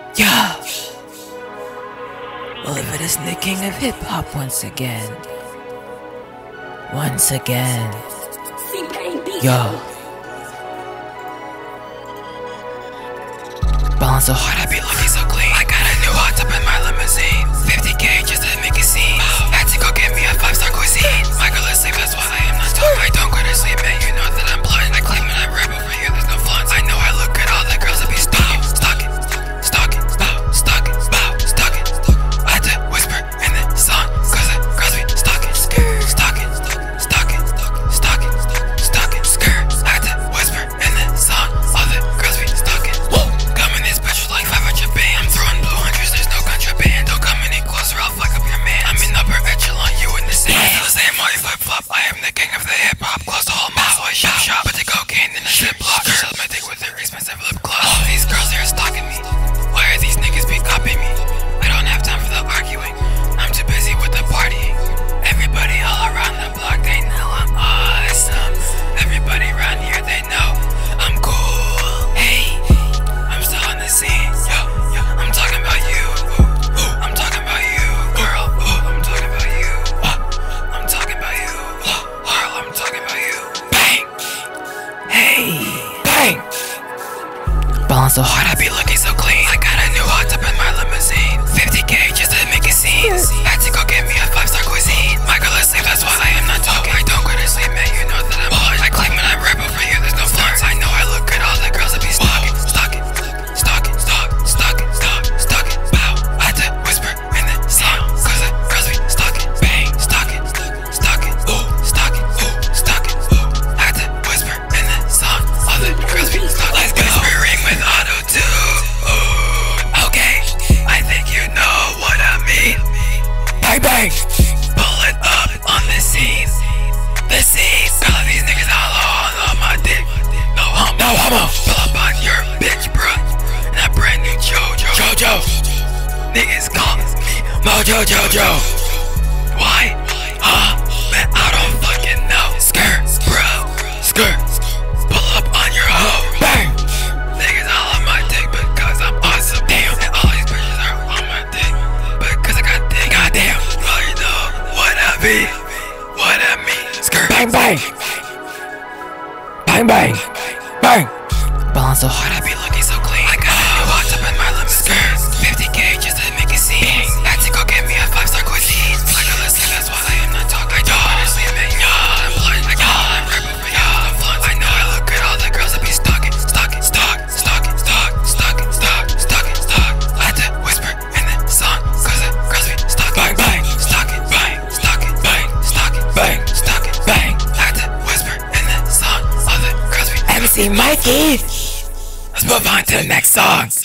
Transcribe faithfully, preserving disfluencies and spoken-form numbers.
Yeah. Oliver is the king of hip hop once again. Once again. CpainBeatz. Yo. Ballin' so hard, I be looking so clean. I got a new hot tub in my limousine. fifty K just to make a scene. Had to go get me a five star cuisine. My girl is asleep, that's why I am not talking. I don't go to sleep, man, you know that I'm blind. I claim when I rap over here, there's no flaws. I know I look good, all the girls will be stalking. Stalking, stalking, stalking, stalking. I had to whisper in the song, cause the girls be stalking. Stalking, stalking, stalking, stalking. I had to whisper in the song, all the girls be stalking. Come in this bitch like five hundred band. I'm throwing blue hundreds, there's no contraband. Don't come any closer, I'll fuck up your man. I'm in upper echelon, you in the same. I still the same while you flip flop. I am the king of the hip hop. Close to all my boy shop shop. Put the cocaine in a zip block. Shut my dick with their expensive lip gloss. All these girls here stalking me. Why are these niggas be copying me? I don't have time for the arguing. I'm too busy with the partying. Everybody all around the block, they know I'm awesome. Everybody around here, they know I'm cool. Hey, I'm still on the scene. Yo, yo, I'm talking about you. Ooh, ooh, I'm talking about you, girl. Ooh, I'm talking about you. Uh, I'm talking about you. Uh, girl, I'm talking about you. Bang. Hey, bang. Ballin' so hard, I be looking so clean. I got a new hot tub in my limousine. fifty K just to make a scene. Had to go get me a five star cuisine. My girl is asleep, that's why I am not talking. I don't go to sleep, man, you know that I'm blind. I claim when I rap over here, there's no flaws. I know I look good, all the girls will be stalking. Stalking, stalking, stalking, stalking, stalking, stalking. Bow. I had to whisper in the song, cause the girls be stalking. Bang, stalking, stalking, ooh, stalking, ooh, stalking, ooh. I had to whisper in the song, all the girls be stalking. Let's go. Whispering with auto tune. Ooh, okay, I think you know what I mean. Bang, bang. Pull it up on the scene. The scene. All of these niggas all on my dick. No homo. No homo. Pull up on your bitch, bruh. And that brand new JoJo. JoJo. Niggas call me Mojo Jojo. Why? Huh? Man, I don't fucking know. Skirt, bro. Skirt. Pull up on your hoe. Bang. Niggas all on my dick because I'm awesome. Damn. And all these bitches are on my dick because I got dick. Goddamn. Well, you know what I be. What I mean. Skirt. Bang, bang. Bang, bang. Bang. Ballin' so hard, I be looking so clean. I got a new hot tub in my limousine. fifty K just to make a scene. Had to go get me a five star cuisine. Like a listen, that's why I am not talking. I don't honestly admit, yo, I'm blind. I got I'm rap over yo, I'm blunt. I know I look good, all the girls will be stalking. Stalking, stalk, stalking, stalk, stalking, stalk, stalking, stalk. I had to whisper in the song, cause the girls be stalking. Bang, bang, stalking, bang, stalking, bang, stalking, bang, stalking, bang. I had to whisper in the song, all the girls be M C Mikey. Let's move on to the next song.